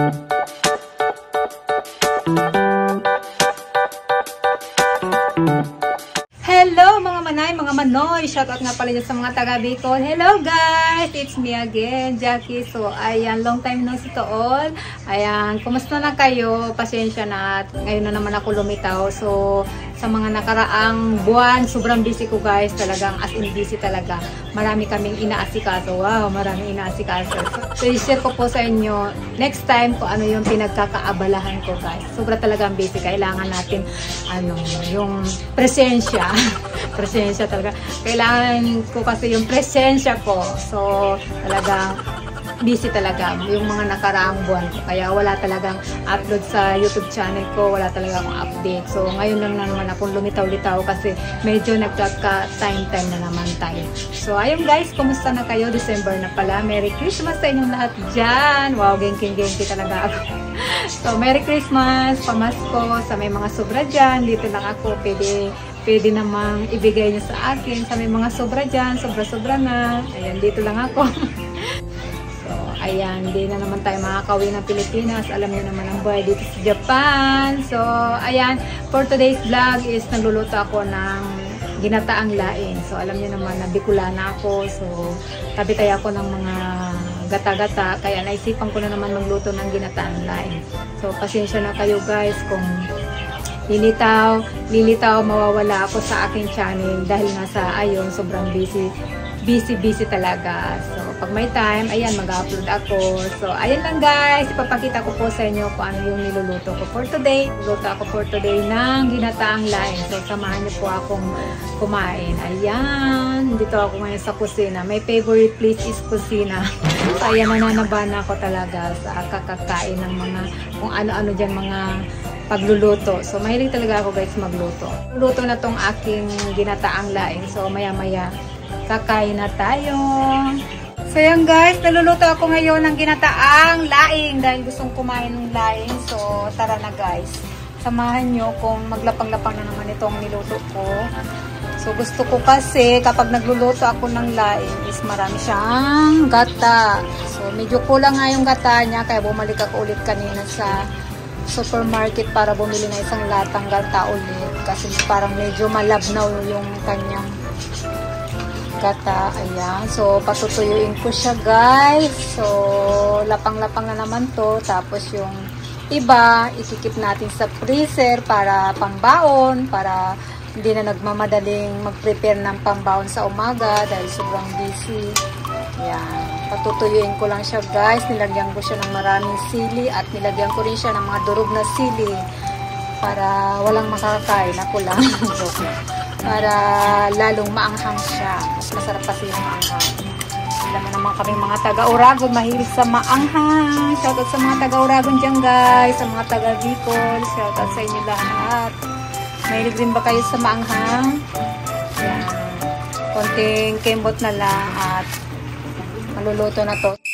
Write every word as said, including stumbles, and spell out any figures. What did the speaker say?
Hello mga manay, mga manoy! Shoutout nga pala dyan sa mga taga Bicol. Hello guys! It's me again, Jackie. So, ayan, long time no see to all. Ayan, kumusta na kayo? Pasensya na at ngayon na naman ako lumitaw. So, sa mga nakaraang buwan, sobrang busy ko guys. Talagang as in busy talaga. Marami kaming inaasikaso. Wow, maraming inaasikaso. So, i-share ko po sa inyo next time kung ano yung pinagkakaabalahan ko guys. Sobra talagang busy. Kailangan natin, ano, yung presensya. Presensya talaga. Kailangan ko kasi yung presensya ko. So, talagang busy talaga yung mga nakaraang buwan ko. Kaya wala talagang upload sa YouTube channel ko. Wala talaga akong update. So, ngayon lang naman akong lumitaw-litaw kasi medyo nagkaka-time-time na naman tayo. So, ayun guys, kumusta na kayo? December na pala. Merry Christmas sa inyong lahat dyan. Wow, genki-genki talaga ako. So, Merry Christmas, pamasko sa may mga sobra dyan. Dito lang ako. Pwede pwede namang ibigay nyo sa akin. Sa may mga sobra dyan, sobra-sobra na. Ayan, dito lang ako. So, ayan, hindi na naman tayo makakauwi ng Pilipinas. Alam niyo naman ang buhay dito sa Japan. So, ayan, for today's vlog is nagluluto ako ng ginataang laing. So, alam niyo naman na Bicolana ako. So, tabi-tay ako ng mga gata-gata. Kaya naisipan ko na naman magluto ng ginataang laing. So, pasensya na kayo guys kung lilitaw, lilitaw, mawawala ako sa aking channel dahil nasa ayon, sobrang busy, busy, busy talaga. So, pag may time, ayan, mag-upload ako. So, ayan lang guys, ipapakita ko po sa inyo kung ano yung niluluto ko for today. Niluluto ako for today ng ginataang laing. So, samahan niyo po akong kumain. Ayan, dito ako ngayon sa kusina. My favorite place is kusina. So, ayan, nananabana ako talaga sa kakakain ng mga, kung ano-ano dyan, mga pagluluto. So, mahilig talaga ako guys magluto. Luto na tong aking ginataang laing. So, maya-maya kakain na tayo. So, yan guys, naluluto ako ngayon ng ginataang laing dahil gustong kumain ng laing. So, tara na guys. Samahan nyo kung maglapang-lapang na naman itong niluto ko. So, gusto ko kasi kapag nagluluto ako ng laing is marami siyang gata. So, medyo kulang nga yung gata niya kaya bumalik ako ulit kanina sa supermarket para bumili na isang latang gata ulit kasi parang medyo malabnaw yung kanyang gata. Ayan, so patutuyuin ko siya guys. So lapang-lapang na naman to. Tapos yung iba ikikip natin sa freezer para pangbaon, para hindi na nagmamadaling mag-prepare ng pambaon sa umaga dahil sobrang busy. Ayan, patutuyuin ko lang siya guys. Nilagyan ko siya ng maraming sili at nilagyan ko rin siya ng mga durog na sili para walang makakain. Ako lang. Para lalong maanghang siya. Mas masarap kasi yung maanghang. Alam mo naman kami mga taga-Uragon, mahilig sa maanghang. Shoutout sa mga taga-Uragon dyan guys. Sa mga taga-Bicol. Shoutout sa inyo lahat. Mahilig din ba kayo sa maanghang? Ayan. Konting kembot na lang at maluluto na to.